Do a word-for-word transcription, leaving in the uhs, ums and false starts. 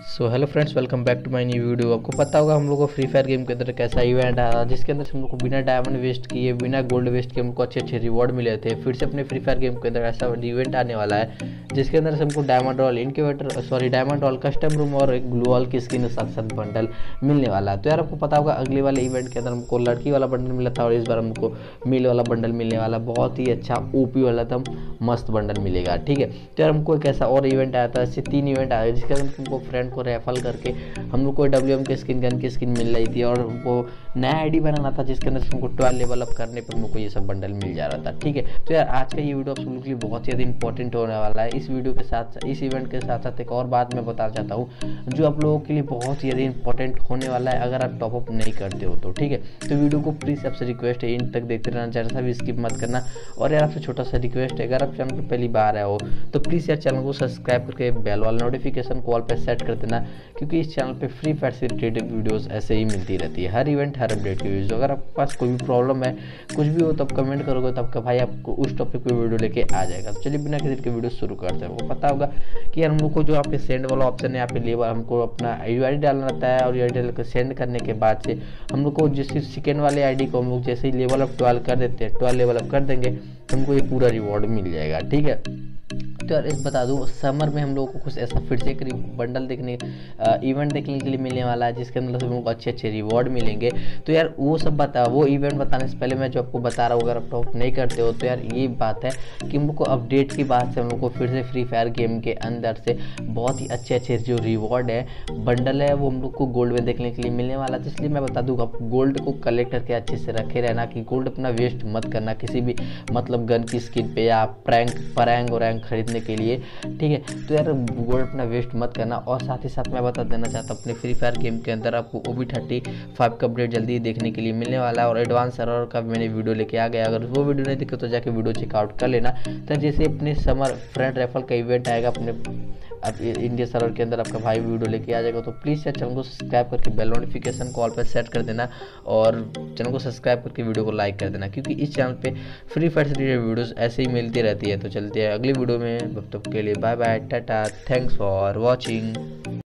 So hello friends, welcome back to my new video. आपको पता होगा हम लोग को फ्री फायर गेम के अंदर कैसा इवेंट आया जिसके अंदर हम लोग को बिना डायमंड वेस्ट किए, बिना गोल्ड वेस्ट किए हमको अच्छे अच्छे रिवॉर्ड मिले थे। फिर से अपने फ्री फायर गेम के अंदर ऐसा इवेंट आने वाला है जिसके अंदर से हमको diamond royal incubator sorry diamond royal custom room और एक ग्लू वॉल की स्किन साथ साथ बंडल मिलने वाला है। तो यार आपको पता होगा अगले वाले इवेंट के अंदर हमको लड़की वाला बंडल मिला था और इस बार हमको मेल वाला बंडल मिलने वाला, बहुत ही अच्छा ओपी वाला था, मस्त बंडल मिलेगा। ठीक है, तो यार हमको एक ऐसा और इवेंट आया था, ऐसे तीन इवेंट आया जिसके अंदर हमको फ्रेंड को रेफल करके हम लोग को डब्ल्यू एम के स्किन गन की स्किन मिल रही थी और वो नया आईडी बनाना था जिसके अंदर हमको ट्वेल्व लेवल अप करने पर हमको ये सब बंडल मिल जा रहा था। ठीक है, तो यार आज का ये वीडियो आप लोगों के लिए बहुत ही ज़्यादा इंपॉर्टेंट होने वाला है। इस वीडियो के साथ इस इवेंट के साथ साथ एक और बात मैं बताना चाहता हूँ जो आप लोगों के लिए बहुत ही ज़्यादा इंपॉर्टेंट होने वाला है अगर आप टॉपअप नहीं करते हो तो। ठीक है, तो वीडियो को प्लीज़ आपसे रिक्वेस्ट है इन तक देखते रहना, चैनल सा भी स्किप मत करना। और यार आपसे छोटा सा रिक्वेस्ट है, अगर आप चैनल पर पहली बार आए हो तो प्लीज़ यार चैनल को सब्सक्राइब करके बेल वाला नोटिफिकेशन कॉल पर सेट कर देना, क्योंकि इस चैनल पे फ्री फायर से रिलेटेड वीडियोस ऐसे ही मिलती रहती है, हर इवेंट हर अपडेट की वीडियो। अगर आपके पास कोई भी प्रॉब्लम है, कुछ भी हो तो आप कमेंट करोगे तो आपका भाई आपको उस टॉपिक पे वीडियो लेके आ जाएगा। तो चलिए बिना किसी के वीडियो शुरू करते हैं। आपको पता होगा कि यार हम लोग को जो आपके सेंड वाला ऑप्शन है, यहाँ पे लेवल हमको अपना यू आई डी डालना रहता है और यू आई डी डाल सेंड करने के बाद से हम लोग को जैसे सेकेंड वाले आई डी को हम लोग जैसे ही लेवल अप ट्वेल्व कर देते हैं, ट्वेल्व लेवल अप कर देंगे तो हमको ये पूरा रिवॉर्ड मिल जाएगा। ठीक है, तो यार इस बता दूं समर में हम लोगों को कुछ ऐसा फिर से एक बंडल देखने इवेंट देखने के लिए मिलने वाला है जिसके अंदर से हमको अच्छे अच्छे रिवॉर्ड मिलेंगे। तो यार वो सब बता वो इवेंट बताने से पहले मैं जो आपको बता रहा हूँ, अगर आप टॉप नहीं करते हो तो यार ये बात है कि हम लोग को अपडेट की बात से हम लोग को फिर से फ्री फायर गेम के अंदर से बहुत ही अच्छे अच्छे जो रिवॉर्ड है बंडल है वो हम लोग को गोल्ड में देखने के लिए मिलने वाला है। इसलिए मैं बता दूँ आप गोल्ड को कलेक्ट करके अच्छे से रखे रहना कि गोल्ड अपना वेस्ट मत करना किसी भी मतलब गन की स्किन पे या प्रैंक परैंग और रैंक खरीदने के लिए। ठीक है, तो यार गोल्ड अपना वेस्ट मत करना। और साथ ही साथ मैं बता देना चाहता हूँ अपने फ्री फायर गेम के अंदर आपको ओ बी थर्टी फाइव का अपडेट जल्दी देखने के लिए मिलने वाला है और एडवांस सर्वर का मैंने वीडियो लेके आ गया। अगर वो वीडियो नहीं दिखे तो जाके वीडियो चेकआउट कर लेना। तो जैसे अपने समर फ्रेंड रेफल का इवेंट आएगा अपने अब इंडिया सर्वर के अंदर आपका भाई वीडियो लेके आ जाएगा, तो प्लीज़ यार चैनल को सब्सक्राइब करके बेल नोटिफिकेशन कॉल पर सेट कर देना और चैनल को सब्सक्राइब करके वीडियो को लाइक कर देना, क्योंकि इस चैनल पे फ्री फायर से रिलेटेड वीडियोस ऐसे ही मिलती रहती है। तो चलते हैं अगली वीडियो में, तब तक के लिए bye bye, tata, thanks for watching.